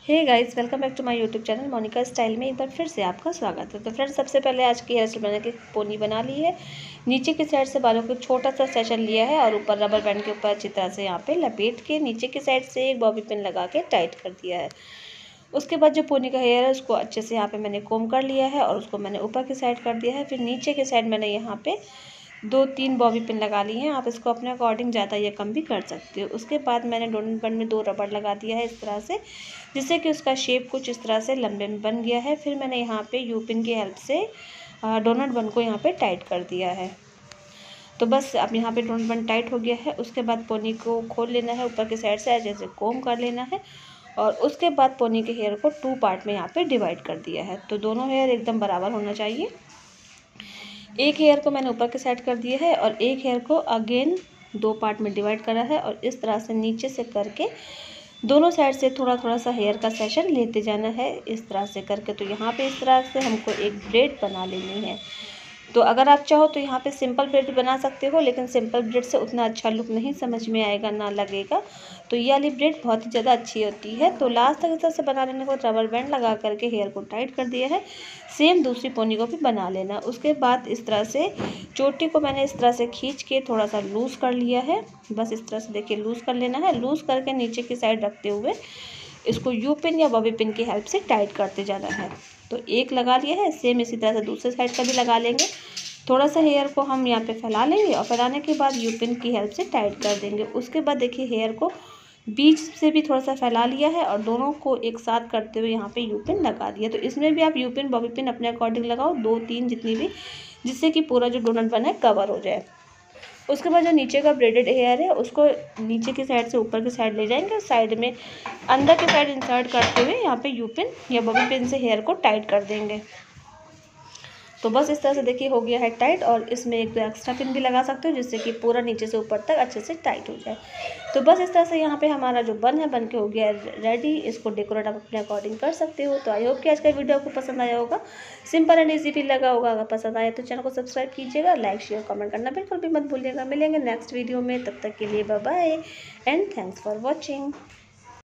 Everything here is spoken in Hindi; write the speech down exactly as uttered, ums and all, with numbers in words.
Hey guys, welcome back to my YouTube channel Monika style में एक बार फिर से आपका स्वागत है। तो फ्रेंड्स, सबसे पहले आज की हेयर स्टाइल बना के पोनी बना ली है। नीचे की साइड से बालों को छोटा सा सेशन लिया है और ऊपर रबर बैंड के ऊपर अच्छी तरह से यहाँ पे लपेट के नीचे की साइड से एक बॉबी पिन लगा के टाइट कर दिया है। उसके बाद जो पोनी का हेयर है उसको अच्छे से यहाँ पे मैंने कोम कर लिया है और उसको मैंने ऊपर की साइड कर दिया है। फिर नीचे की साइड मैंने यहाँ पे दो तीन बॉबी पिन लगा ली हैं। आप इसको अपने अकॉर्डिंग ज़्यादा या कम भी कर सकते हो। उसके बाद मैंने डोनट बन में दो रबड़ लगा दिया है इस तरह से, जिससे कि उसका शेप कुछ इस तरह से लंबे में बन गया है। फिर मैंने यहाँ पे यू पिन की हेल्प से डोनट बन को यहाँ पे टाइट कर दिया है। तो बस अब यहाँ पे डोनट बन टाइट हो गया है। उसके बाद पोनी को खोल लेना है, ऊपर की साइड से ऐसे ऐसे कोम कर लेना है और उसके बाद पोनी के हेयर को टू पार्ट में यहाँ पे डिवाइड कर दिया है। तो दोनों हेयर एकदम बराबर होना चाहिए। एक हेयर को मैंने ऊपर के साइड कर दिया है और एक हेयर को अगेन दो पार्ट में डिवाइड करा है और इस तरह से नीचे से करके दोनों साइड से थोड़ा थोड़ा सा हेयर का सेशन लेते जाना है इस तरह से करके। तो यहाँ पे इस तरह से हमको एक ब्रेड बना लेनी है। तो अगर आप चाहो तो यहाँ पे सिंपल ब्रेड बना सकते हो, लेकिन सिंपल ब्रेड से उतना अच्छा लुक नहीं समझ में आएगा, ना लगेगा। तो ये वाली ब्रेड बहुत ही ज़्यादा अच्छी होती है। तो लास्ट तक इस तरह से बना लेने को रबर बैंड लगा करके हेयर को टाइट कर दिया है। सेम दूसरी पोनी को भी बना लेना। उसके बाद इस तरह से चोटी को मैंने इस तरह से खींच के थोड़ा सा लूज़ कर लिया है। बस इस तरह से देखिए लूज़ कर लेना है। लूज़ करके नीचे की साइड रखते हुए इसको यू पिन या बॉबी पिन की हेल्प से टाइट करते जाना है। तो एक लगा लिया है, सेम इसी तरह से दूसरे साइड का भी लगा लेंगे। थोड़ा सा हेयर को हम यहाँ पे फैला लेंगे और फैलाने के बाद यू पिन की हेल्प से टाइट कर देंगे। उसके बाद देखिए हेयर को बीच से भी थोड़ा सा फैला लिया है और दोनों को एक साथ करते हुए यहाँ पे यू पिन लगा दिया। तो इसमें भी आप यू पिन बॉबी पिन अपने अकॉर्डिंग लगाओ, दो तीन जितनी भी, जिससे कि पूरा जो डोनट बना है कवर हो जाए। उसके बाद जो नीचे का ब्रेडेड हेयर है उसको नीचे की साइड से ऊपर की साइड ले जाएंगे और साइड में अंदर की साइड इंसर्ट करते हुए यहाँ पे यू पिन या बॉबी पिन से हेयर को टाइट कर देंगे। तो बस इस तरह से देखिए हो गया है टाइट। और इसमें एक दो एक्स्ट्रा पिन भी लगा सकते हो जिससे कि पूरा नीचे से ऊपर तक अच्छे से टाइट हो जाए। तो बस इस तरह से यहाँ पे हमारा जो बन है बन के हो गया है रेडी। इसको डेकोरेट आप अपने अकॉर्डिंग कर सकते हो। तो आई होप कि आज का वीडियो आपको पसंद आया होगा, सिंपल एंड ईजी भी लगा होगा। अगर पसंद आया तो चैनल को सब्सक्राइब कीजिएगा, लाइक शेयर कमेंट करना बिल्कुल भी मत भूलिएगा। मिलेंगे नेक्स्ट वीडियो में, तब तक के लिए bye bye and thanks for watching.